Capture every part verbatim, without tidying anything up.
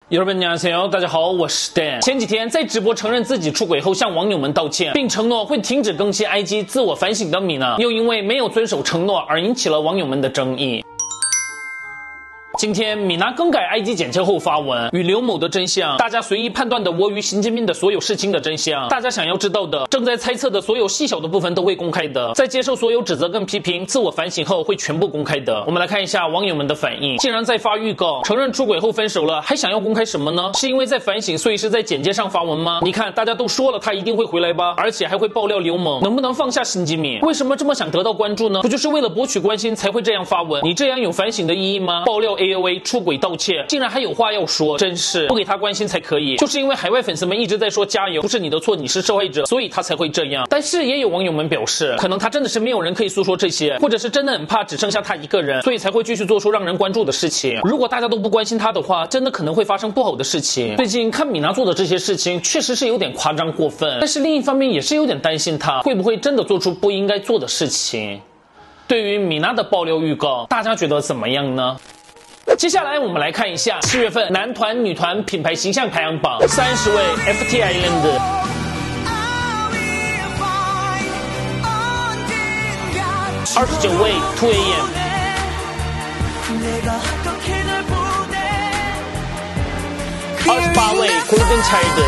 여러분 안녕하세요，大家好，我是 Dan。前几天在直播承认自己出轨后，向网友们道歉，并承诺会停止更新 I G 自我反省的米娜，又因为没有遵守承诺而引起了网友们的争议。今天米娜更改 I G 简介后发文，与刘某的真相，大家随意判断的我与邢建斌的所有事情的真相，大家想要知道的，正在猜测的所有细小的部分都会公开的，在接受所有指责跟批评，自我反省后会全部公开的。我们来看一下网友们的反应。竟然在发预告，承认出轨后分手了，还想要公开什么呢？是因为在反省，所以是在简介上发文吗？你看大家都说了他一定会回来吧，而且还会爆料刘某，能不能放下邢建斌？为什么这么想得到关注呢？不就是为了博取关心才会这样发文？你这样有反省的意义吗？爆料 A O A 出轨道歉，竟然还有话要说，真是不给他关心才可以。就是因为海外粉丝们一直在说加油，不是你的错，你是受害者，所以他才会这样。但是也有网友们表示，可能他真的是没有人可以诉说这些，或者是真的很怕只剩下他一个人，所以才会继续做出让人关注的事情。如果大家都不关心他的话，真的可能会发生不好的事情。最近看米娜做的这些事情，确实是有点夸张过分，但是另一方面也是有点担心他会不会真的做出不应该做的事情。对于米娜的爆料预告，大家觉得怎么样呢？接下来我们来看一下七月份男团、女团品牌形象排行榜，三十位 F T Island， 二十九位 two A M， 二十八位 Golden Child，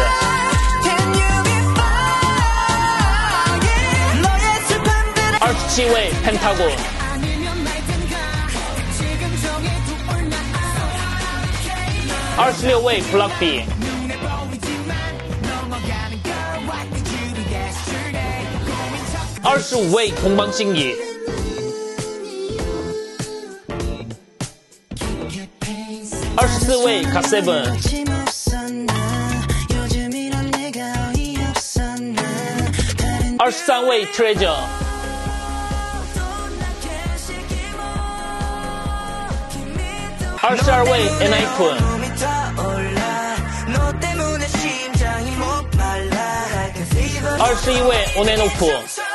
二十七位 Pentagon，二十六位 Blockby， 二十五位同邦信义，二十四位 K seven， 二十三位 Treasure， 二十二位 N I Kun，二十一位 Onenopu，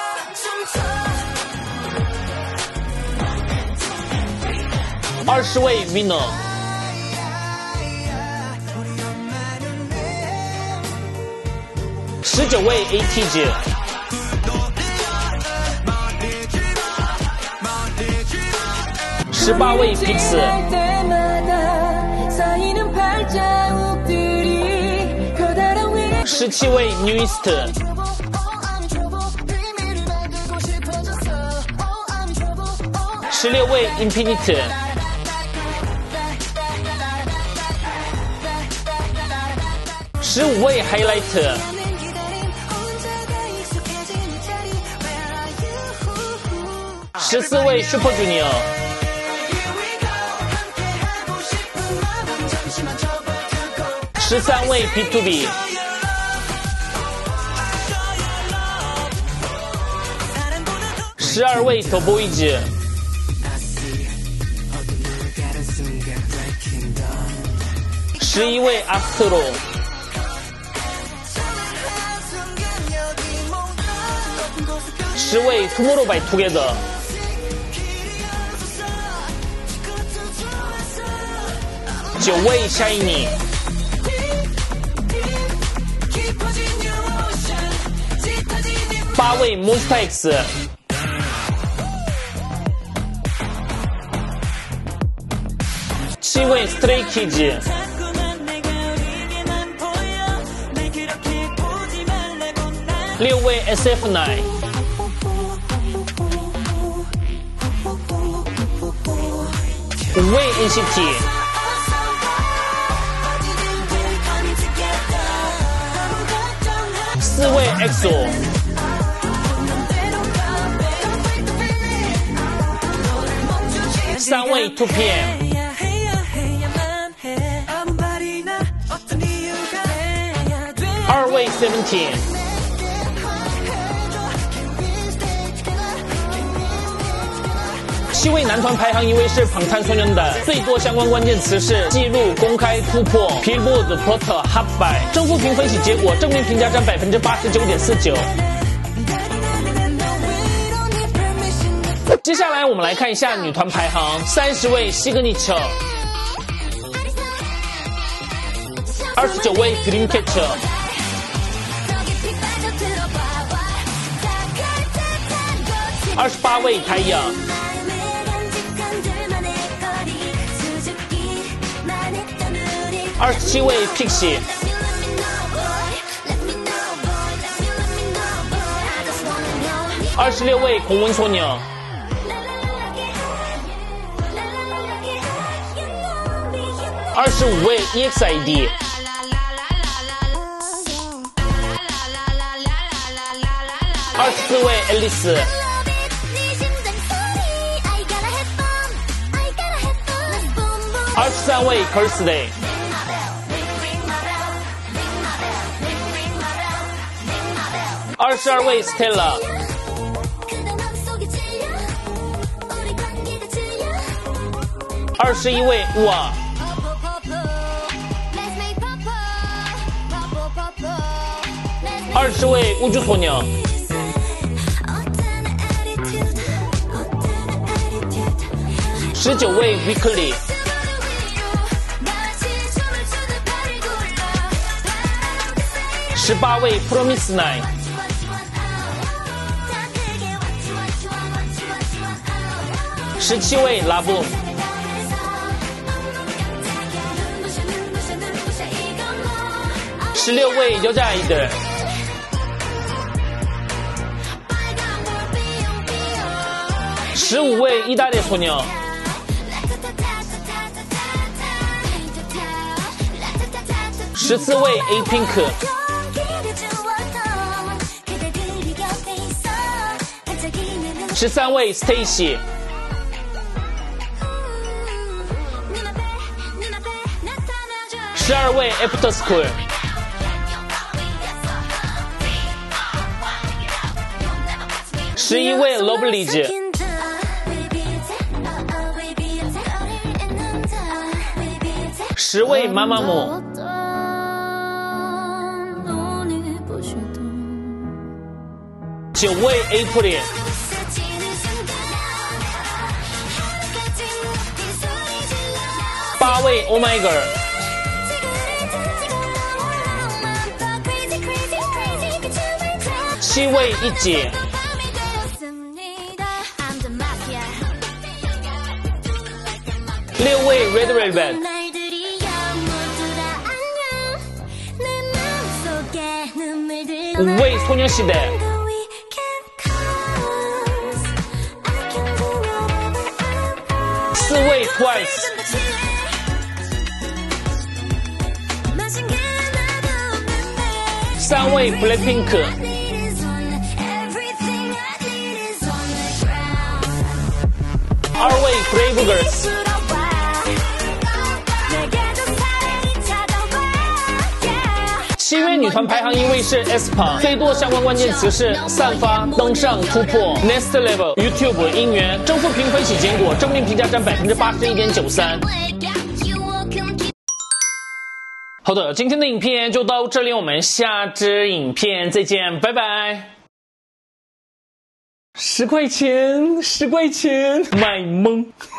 二十位 Winner， 十九位 A T G， 十八位 Pix， 十七位 Newest， 十六位 Infinite， 十五位 Highlight， 十四位 Super Junior， 十三位 B to B， 十二位 The Boys， 十一位 Astro， 十位 Tomorrow by Together， 九位 Shiny， 八位 Monster X， 七位 Stray Kids， 六位 S F 九， 五位 N C T， 四位 X O， 三位 two P M， 二位 Seventeen， 七位男团排行一位是방탄소년단，最多相关关键词是记录、公开、突破、Billboard Hot一百。正负评分析结果，正面评价占百分之八十九点四九。接下来我们来看一下女团排行，三十位西格尼乔， 二十九位 Dreamcatcher。二十八位太阳。二十七位 Pixie。二十六位红温缩鸟。二十五位 E X I D。二十四位 Alice。二十三位 Kirsty。二十二位 Stella。二十一位哇。二十位乌猪鸵鸟。十九位 Weekly。十八位 Promise Night。十七位 Laboon。十六位 Yojaid。十五位意大利鸵鸟。十四位 A Pink。十三位 Stacy。十二位 After School。十一位 Lovelyge。十位妈妈姆。九位 April。八位 Oh My Girl。七位一姐。六位 Red Velvet。五位소녀시대。四位 Twice。三位 Blackpink。二位 Brave Girls。七月女团排行因为是 aespa， 最多相关关键词是散发、登上、突破、next level、YouTube、音源，正负评分析结果，正面评价占百分之八十一点九三。好的，今天的影片就到这里，我们下支影片再见，拜拜。十块钱，十块钱，卖萌。